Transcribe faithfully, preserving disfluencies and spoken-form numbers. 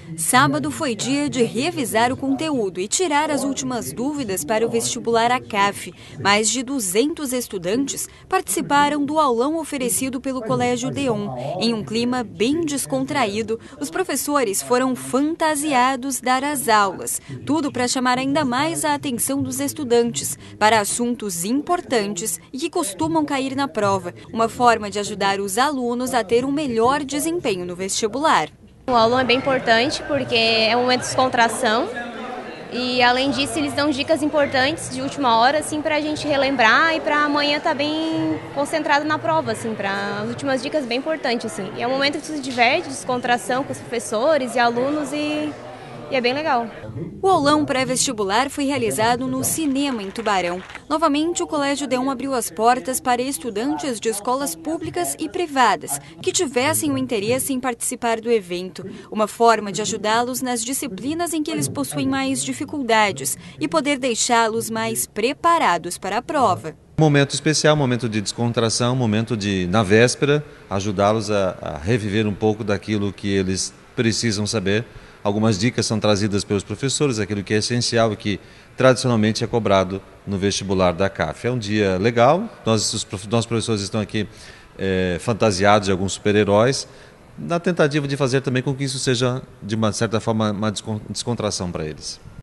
Sábado foi dia de revisar o conteúdo e tirar as últimas dúvidas para o vestibular A C A F. Mais de duzentos estudantes participaram do aulão oferecido pelo Colégio Deon. Em um clima bem descontraído, os professores foram fantasiados dar as aulas. Tudo para chamar ainda mais a atenção dos estudantes para assuntos importantes e que costumam cair na prova. Uma forma de ajudar os alunos a ter um melhor desempenho no vestibular. O aulão é bem importante porque é um momento de descontração e, além disso, eles dão dicas importantes de última hora assim, para a gente relembrar e para amanhã estar bem concentrado na prova, assim, para as últimas dicas bem importantes. Assim. E é um momento que se diverte, descontração com os professores e alunos e, e é bem legal. O aulão pré-vestibular foi realizado no Cinema, em Tubarão. Novamente, o Colégio Deon abriu as portas para estudantes de escolas públicas e privadas que tivessem o interesse em participar do evento, uma forma de ajudá-los nas disciplinas em que eles possuem mais dificuldades e poder deixá-los mais preparados para a prova. Momento especial, momento de descontração, momento de, na véspera, ajudá-los a, a reviver um pouco daquilo que eles precisam saber. Algumas dicas são trazidas pelos professores, aquilo que é essencial e que tradicionalmente é cobrado no vestibular da C A F. É um dia legal, nós, os nossos professores estão aqui é, fantasiados de alguns super-heróis, na tentativa de fazer também com que isso seja, de uma certa forma, uma descontração para eles.